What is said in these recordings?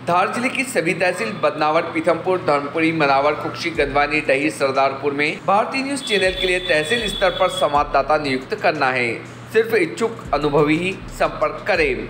धार जिले की सभी तहसील बदनावर, पीथमपुर, धर्मपुरी, मनावर, कुक्षी, गंदवानी, डही, सरदारपुर में भारतीय न्यूज चैनल के लिए तहसील स्तर पर संवाददाता नियुक्त करना है। सिर्फ इच्छुक अनुभवी ही संपर्क करें।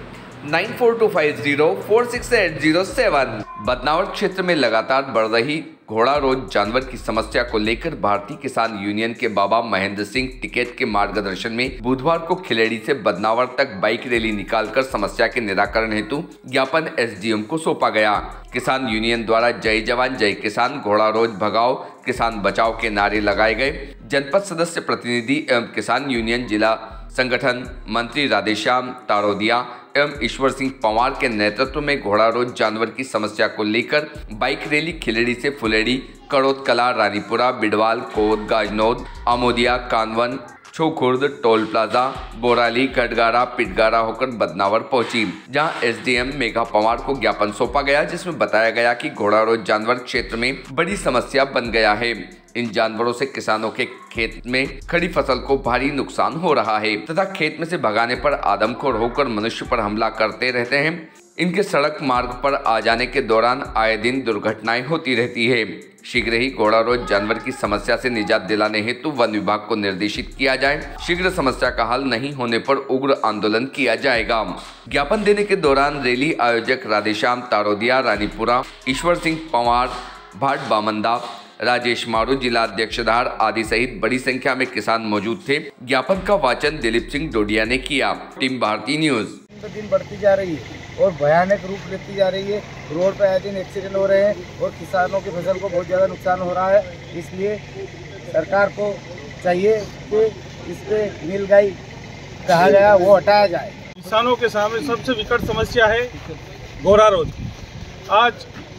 9425046807। बदनावर क्षेत्र में लगातार बढ़ रही घोड़ा रोज जानवर की समस्या को लेकर भारतीय किसान यूनियन के बाबा महेंद्र सिंह टिकैत के मार्गदर्शन में बुधवार को खिलेड़ी से बदनावर तक बाइक रैली निकालकर समस्या के निराकरण हेतु ज्ञापन एसडीएम को सौंपा गया। किसान यूनियन द्वारा जय जवान जय किसान, घोड़ा रोज भगाओ, किसान बचाओ के नारे लगाए गए। जनपद सदस्य प्रतिनिधि एवं किसान यूनियन जिला संगठन मंत्री राधेश्याम तारोदिया एवं ईश्वर सिंह पंवार के नेतृत्व में घोड़ा रोज जानवर की समस्या को लेकर बाइक रैली खिलेड़ी से फुलेड़ी, कड़ोदकला, रानीपुरा, बिडवाल, कोद, गाजनौद, आमोदिया, कानवन, छोखुर्द, टोल प्लाजा, बोराली, कटगारा, पिटगारा होकर बदनावर पहुंची, जहां एसडीएम मेघा पंवार को ज्ञापन सौंपा गया, जिसमें बताया गया कि घोड़ा रोज जानवर क्षेत्र में बड़ी समस्या बन गया है। इन जानवरों से किसानों के खेत में खड़ी फसल को भारी नुकसान हो रहा है तथा खेत में से भगाने पर आदमखोर होकर मनुष्य पर हमला करते रहते हैं। इनके सड़क मार्ग पर आ जाने के दौरान आए दिन दुर्घटनाएं होती रहती है। शीघ्र ही घोड़ा रोज जानवर की समस्या से निजात दिलाने हेतु वन विभाग को निर्देशित किया जाए। शीघ्र समस्या का हल नहीं होने पर उग्र आंदोलन किया जाएगा। ज्ञापन देने के दौरान रैली आयोजक राधेश्याम तारोदिया, रानीपुरा, ईश्वर सिंह पंवार, भाट बामंदा, राजेश मारू, जिला अध्यक्ष धार आदि सहित बड़ी संख्या में किसान मौजूद थे। ज्ञापन का वाचन दिलीप सिंह डोडिया ने किया। टीम भारतीय न्यूज। दिन बढ़ती जा रही है और भयानक रूप लेती जा रही है। रोड पर आए दिन एक्सीडेंट हो रहे हैं और किसानों की फसल को बहुत ज़्यादा नुकसान हो रहा है। इसलिए सरकार को चाहिए कि इस पे नीलगाई कहा गया वो हटाया जाए। किसानों के सामने सबसे विकट समस्या है घोड़ा रोज। आज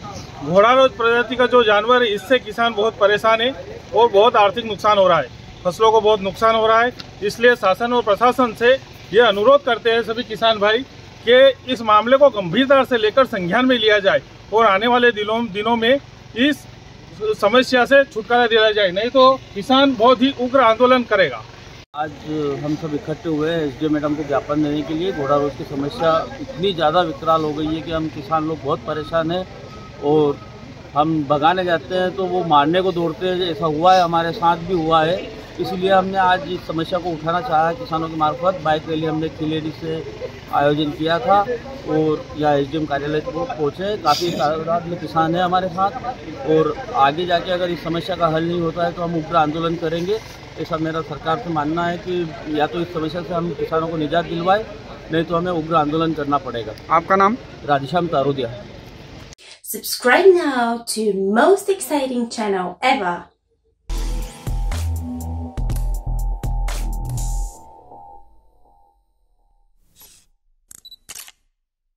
घोड़ा रोज प्रजाति का जो जानवर है, इससे किसान बहुत परेशान है और बहुत आर्थिक नुकसान हो रहा है, फसलों को बहुत नुकसान हो रहा है। इसलिए शासन और प्रशासन से ये अनुरोध करते हैं सभी किसान भाई कि इस मामले को गंभीरता से लेकर संज्ञान में लिया जाए और आने वाले दिनों में इस समस्या से छुटकारा दिलाया जाए, नहीं तो किसान बहुत ही उग्र आंदोलन करेगा। आज हम सब इकट्ठे हुए हैं एसडीएम मैडम को ज्ञापन देने के लिए। घोड़ा रोज की समस्या इतनी ज़्यादा विकराल हो गई है कि हम किसान लोग बहुत परेशान हैं और हम भगाने जाते हैं तो वो मारने को दौड़ते हैं। ऐसा हुआ है, हमारे साथ भी हुआ है। इसलिए हमने आज इस समस्या को उठाना चाहा। किसानों के मार्फत बाइक रैली हमने खिलेड़ी से आयोजन किया था और यहाँ एसडीएम कार्यालय को पहुँचे। काफ़ी तादाद में किसान हैं हमारे साथ और आगे जाके अगर इस समस्या का हल नहीं होता है तो हम उग्र आंदोलन करेंगे। ऐसा मेरा सरकार से मानना है कि या तो इस समस्या से हम किसानों को निजात दिलवाए, नहीं तो हमें उग्र आंदोलन करना पड़ेगा। आपका नाम? Radheshyam तारोदिया। Subscribe now to most exciting channel ever.